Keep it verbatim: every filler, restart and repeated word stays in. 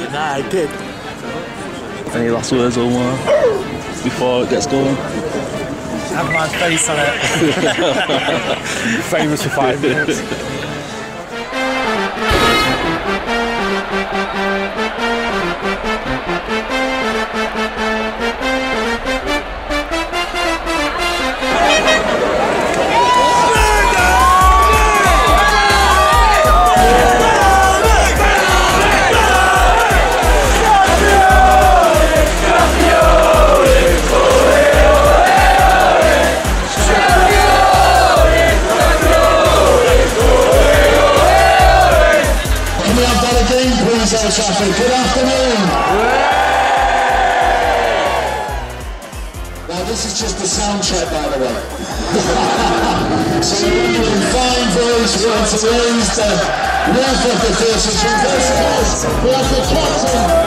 Nah, I did. Any last words, Omar, before it gets going? Have my face on it. Famous for five minutes. Traffic. Good afternoon. Now this is just the sound check, by the way. So you're in fine voice, we want to raise the Mufc of the first. We have the captain.